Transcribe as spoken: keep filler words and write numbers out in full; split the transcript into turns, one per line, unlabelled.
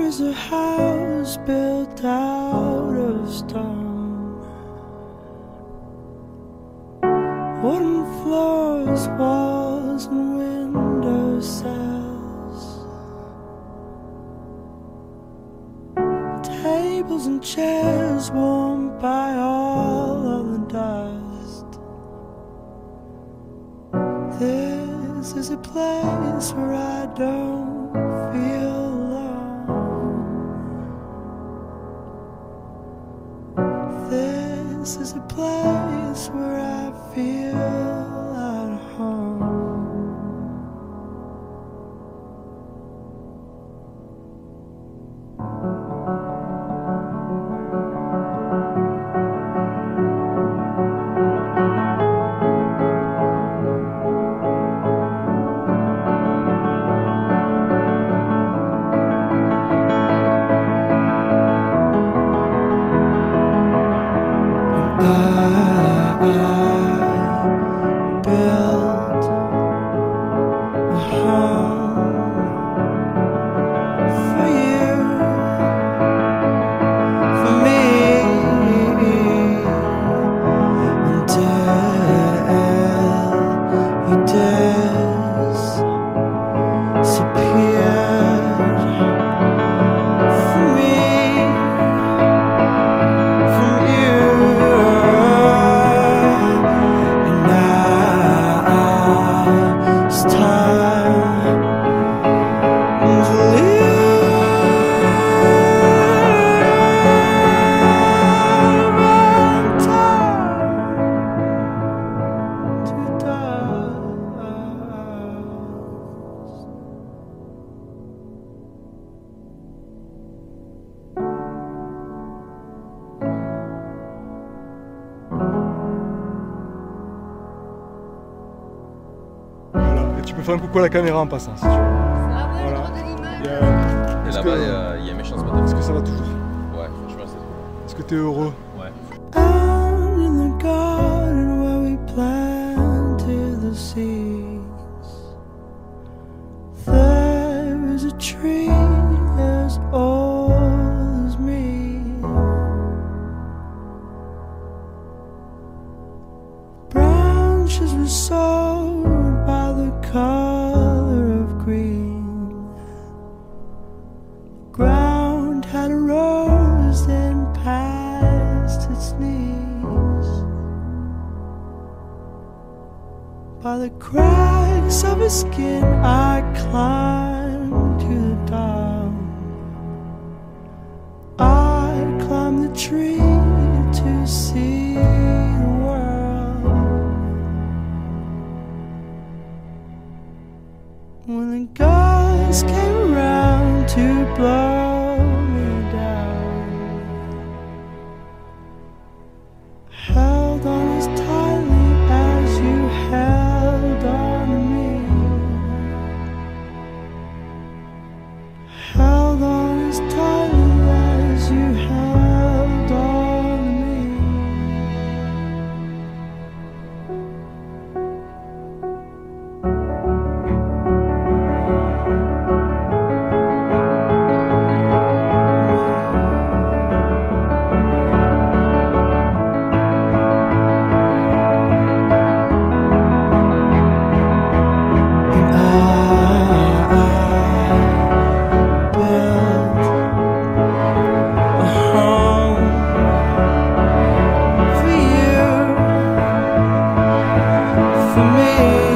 is a house built out of stone, wooden floors, walls and window sills, tables and chairs warmed by all of the dust. This is a place where I don't feel alone. This is a place where I feel at home.
Tu peux faire un coucou à la caméra en passant si tu veux.
Ah ouais,
Voilà.
le droit de l'image.
Il y a-
Et
Est-ce
là-bas,
que-
il y, a- il y a un méchant spot.
Est-ce que ça va toujours?
Ouais, franchement, c'est cool.
Est-ce que t'es heureux?
Ouais.
Out in the garden where we planted the seeds, there is a tree as old as me. Branches were sown by the color of green. The ground had a rose then past its knees. By the cracks of his skin I climbed to the top. I climbed the tree to see the world. When the guys came around to blow me down, held on as tightly as you held on to me, held on as tightly as you held on to me. For me.